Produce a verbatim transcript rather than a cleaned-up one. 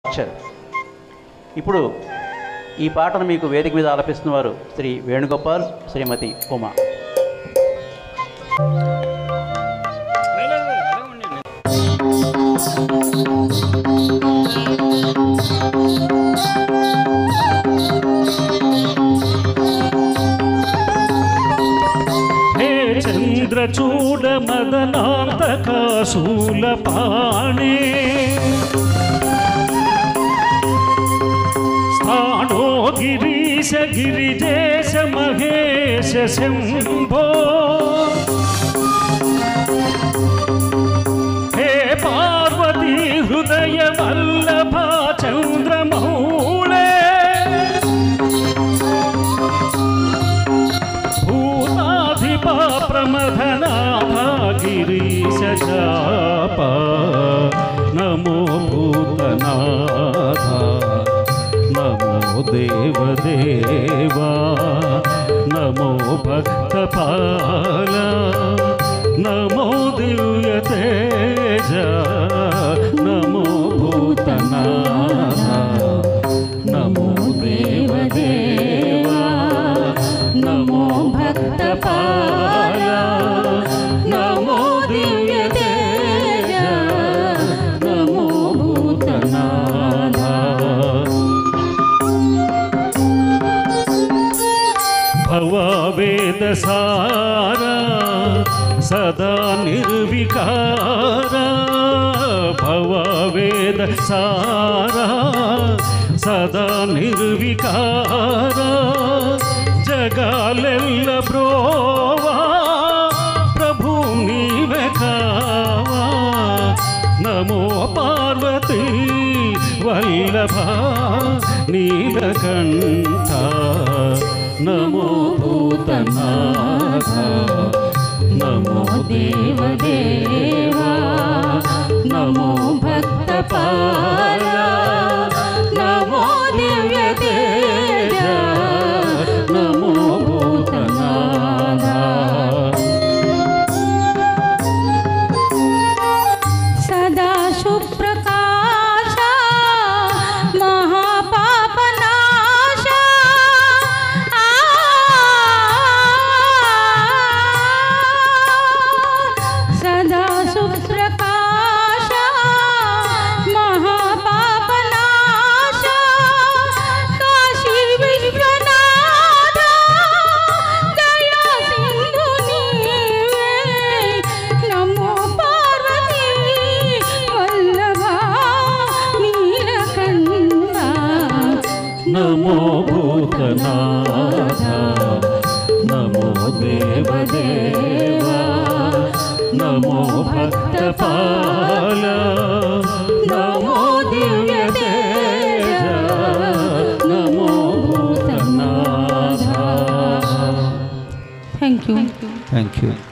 ఇప్పుడు ఈ పాటను మీకు వేదిక మీద ఆలపిస్తున్న వారు శ్రీ వేణుగోపాల్, శ్రీమతి ఉమా. చంద్రచూడ మదనాంతకాశూల పాణే స్థాణో గిరీశ గిరిజేశ మహేశ శంభో హే పార్వతీ హృదయ వల్లభ చంద్రమౌళే ప్రమథనాథ గిరీశ చాప నమో భూతనాథ నమో దేవదేవా నమో భక్తపాల నమో దివ్య తేజ నమో భూతనాథ నమో దేవదేవా నమో భక్తపాల నమో దివ్య తేజ నమో భూతనాథ భవవేద సార సదా నిర్వికార భవవేద సార సదా నిర్వికార జగాలెల్ల బ్రోవా ప్రభు నీవే కావా నమో పార్వతీ వల్లభ నీలకంఠ నమో భూతనాథ నమో దేవదేవా నమో భక్తపాల నమో దివ్య తేజ నమో భూతనాథ సదా సుప్రకాశ మహాపాపనాశ సదా సుప్రకాశ మహాపాపనాశ కాశీ విశ్వనాథ దయా సింధు నీవే నమో పార్వతీ వల్లభ నీలకంఠ నమో భూతనాథ నమో దేవదేవా నమో భక్తపాల నమో దివ్య తేజ నమో భూతనాథ. Thank you thank you.